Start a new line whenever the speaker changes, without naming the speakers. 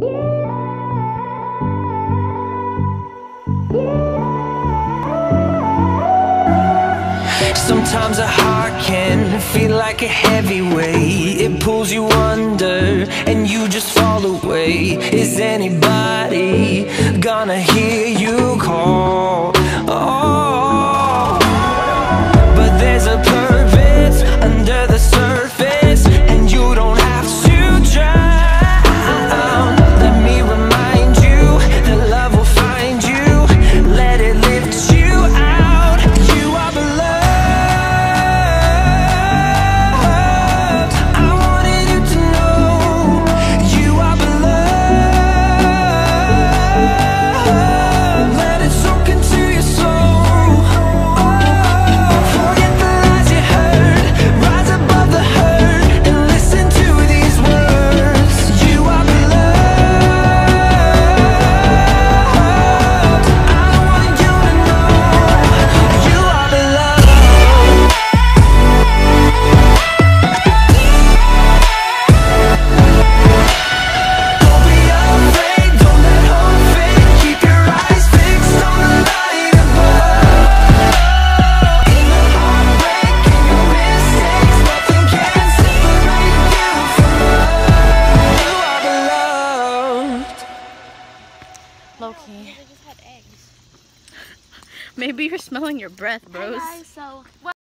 Sometimes a heart can feel like a heavy weight. It pulls you under and you just fall away. Is anybody gonna hear you call? Oh, but there's a purpose under the surface, and you don't have to drown. Let me remind you that love will find you. Let it lift you out. You are beloved.
Lowkey.
They just had eggs.
Maybe you're smelling your breath, bros.
Hi guys, so